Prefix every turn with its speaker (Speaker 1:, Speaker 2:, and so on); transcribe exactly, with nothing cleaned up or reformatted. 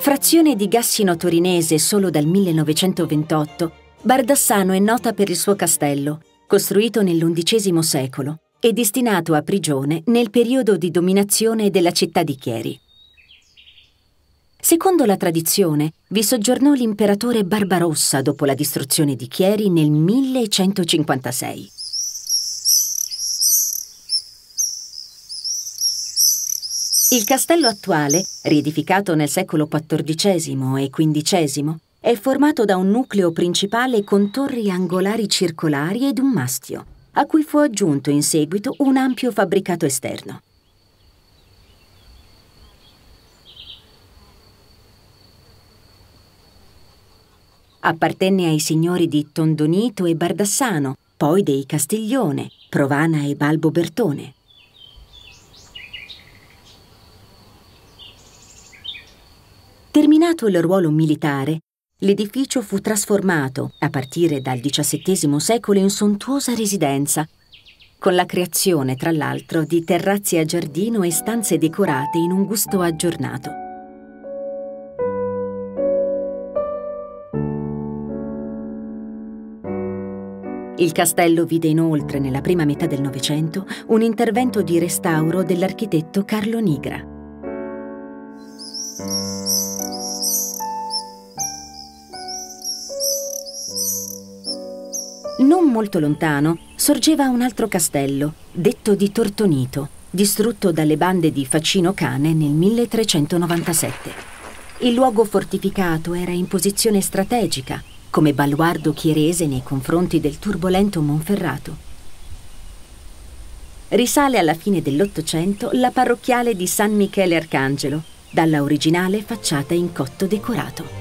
Speaker 1: Frazione di Gassino torinese solo dal millenovecentoventotto, Bardassano è nota per il suo castello, costruito nell'undicesimo secolo e destinato a prigione nel periodo di dominazione della città di Chieri. Secondo la tradizione, vi soggiornò l'imperatore Barbarossa dopo la distruzione di Chieri nel millecentocinquantasei. Il castello attuale, riedificato nel secolo quattordicesimo e quindicesimo, è formato da un nucleo principale con torri angolari circolari ed un mastio, a cui fu aggiunto in seguito un ampio fabbricato esterno. Appartenne ai signori di Tondonito e Bardassano, poi dei Castiglione, Provana e Balbo Bertone. Terminato il ruolo militare, l'edificio fu trasformato, a partire dal diciassettesimo secolo, in sontuosa residenza, con la creazione, tra l'altro, di terrazze a giardino e stanze decorate in un gusto aggiornato. Il castello vide inoltre, nella prima metà del Novecento, un intervento di restauro dell'architetto Carlo Nigra. Non molto lontano sorgeva un altro castello, detto di Tortonito, distrutto dalle bande di Facino Cane nel milletrecentonovantasette. Il luogo fortificato era in posizione strategica, come baluardo chierese nei confronti del turbolento Monferrato. Risale alla fine dell'Ottocento la parrocchiale di San Michele Arcangelo, dalla originale facciata in cotto decorato.